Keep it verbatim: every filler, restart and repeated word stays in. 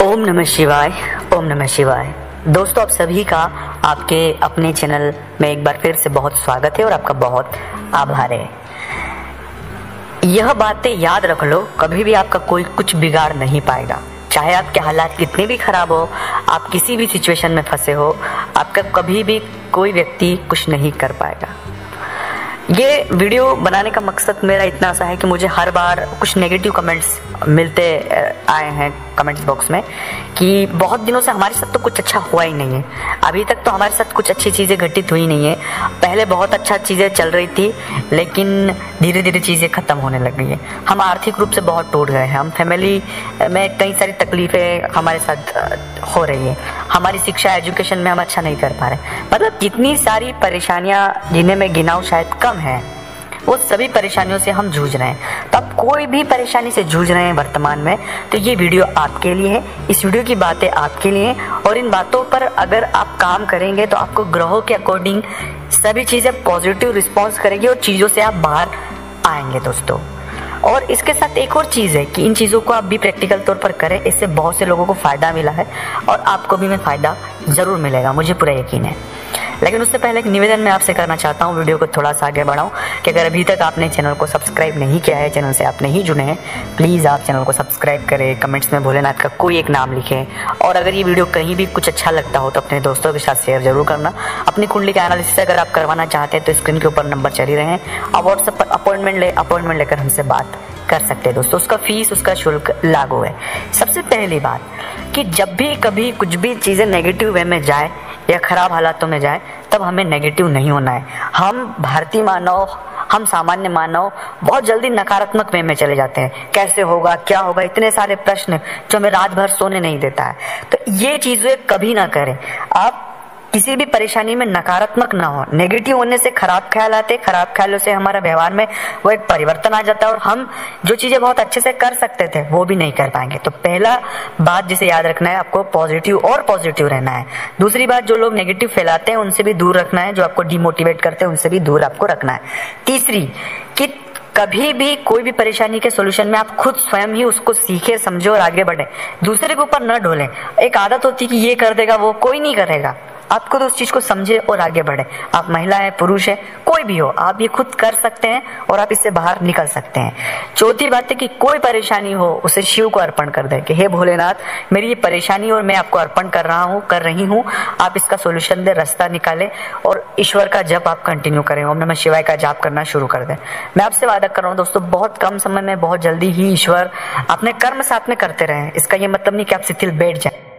ओम नमः शिवाय। ओम नमः शिवाय। दोस्तों, आप सभी का आपके अपने चैनल में एक बार फिर से बहुत स्वागत है और आपका बहुत आभार है। यह बातें याद रख लो, कभी भी आपका कोई कुछ बिगाड़ नहीं पाएगा। चाहे आपके हालात कितने भी खराब हो, आप किसी भी सिचुएशन में फंसे हो, आपका कभी भी कोई व्यक्ति कुछ नहीं कर पाएगा। ये वीडियो बनाने का मकसद मेरा इतना सा है कि मुझे हर बार कुछ नेगेटिव कमेंट्स मिलते आए हैं कमेंट्स बॉक्स में कि बहुत दिनों से हमारे साथ तो कुछ अच्छा हुआ ही नहीं है, अभी तक तो हमारे साथ कुछ अच्छी चीज़ें घटित हुई नहीं है। पहले बहुत अच्छा चीज़ें चल रही थी, लेकिन धीरे धीरे चीज़ें ख़त्म होने लग गई है। हम आर्थिक रूप से बहुत टूट गए हैं, हम फैमिली में कई सारी तकलीफ़ें हमारे साथ हो रही है, हमारी शिक्षा एजुकेशन में हम अच्छा नहीं कर पा रहे। मतलब जितनी सारी परेशानियाँ जिन्हें मैं गिनाऊँ शायद कम है, वो सभी परेशानियों से हम जूझ रहे हैं। तो आप कोई भी परेशानी से जूझ रहे हैं वर्तमान में, तो ये वीडियो आपके लिए है। इस वीडियो की बातें आपके लिए हैं और इन बातों पर अगर आप काम करेंगे तो आपको ग्रहों के अकॉर्डिंग सभी चीज़ें पॉजिटिव रिस्पॉन्स करेगी और चीज़ों से आप बाहर आएंगे दोस्तों। और इसके साथ एक और चीज़ है कि इन चीज़ों को आप भी प्रैक्टिकल तौर पर करें, इससे बहुत से लोगों को फ़ायदा मिला है और आपको भी में फ़ायदा ज़रूर मिलेगा, मुझे पूरा यकीन है। लेकिन उससे पहले एक निवेदन मैं आपसे करना चाहता हूँ, वीडियो को थोड़ा सा आगे बढ़ाऊँ, कि अगर अभी तक आपने चैनल को सब्सक्राइब नहीं किया है, चैनल से आप नहीं जुड़े हैं, प्लीज़ आप चैनल को सब्सक्राइब करें, कमेंट्स में भोलेनाथ का कोई एक नाम लिखें। और अगर ये वीडियो कहीं भी कुछ अच्छा लगता हो तो अपने दोस्तों के साथ शेयर जरूर करना। अपनी कुंडली का एनालिसिस अगर आप करवाना चाहते हैं तो स्क्रीन के ऊपर नंबर चल ही रहे हैं, आप व्हाट्सएप पर अपॉइंटमेंट ले अपॉइंटमेंट लेकर हमसे बात कर सकते हैं दोस्तों। उसका फीस, उसका शुल्क लागू है। सबसे पहली बात कि जब भी कभी कुछ भी चीज़ें नेगेटिव वे में जाए या खराब हालातों में जाए, तब हमें नेगेटिव नहीं होना है। हम भारतीय मानव, हम सामान्य मानव बहुत जल्दी नकारात्मक वे में चले जाते हैं। कैसे होगा, क्या होगा, इतने सारे प्रश्न जो हमें रात भर सोने नहीं देता है। तो ये चीज़ें कभी ना करें। आप किसी भी परेशानी में नकारात्मक ना हो। नेगेटिव होने से खराब ख्याल आते, खराब ख्यालों से हमारा व्यवहार में वो एक परिवर्तन आ जाता है और हम जो चीजें बहुत अच्छे से कर सकते थे वो भी नहीं कर पाएंगे। तो पहला बात जिसे याद रखना है, आपको पॉजिटिव और पॉजिटिव रहना है। दूसरी बात, जो लोग नेगेटिव फैलाते हैं उनसे भी दूर रखना है, जो आपको डिमोटिवेट करते हैं उनसे भी दूर आपको रखना है। तीसरी कि कभी भी कोई भी परेशानी के सॉल्यूशन में आप खुद स्वयं ही उसको सीखे, समझो और आगे बढ़े, दूसरे के ऊपर न ढोलें। एक आदत होती है कि ये कर देगा, वो कोई नहीं करेगा। आप खुद उस चीज को समझे और आगे बढ़े। आप महिला है, पुरुष है, कोई भी हो, आप ये खुद कर सकते हैं और आप इससे बाहर निकल सकते हैं। चौथी बात है कि कोई परेशानी हो उसे शिव को अर्पण कर दे कि हे भोलेनाथ, मेरी ये परेशानी और मैं आपको अर्पण कर रहा हूँ, कर रही हूँ, आप इसका सोल्यूशन दे, रास्ता निकाले। और ईश्वर का जप आप कंटिन्यू करें, ओम नमः शिवाय का जाप करना शुरू कर दें। मैं आपसे वादा कर रहा हूँ दोस्तों, बहुत कम समय में बहुत जल्दी ही ईश्वर अपने कर्म साथ में करते रहे। इसका ये मतलब नहीं कि आप शिथिल बैठ जाए।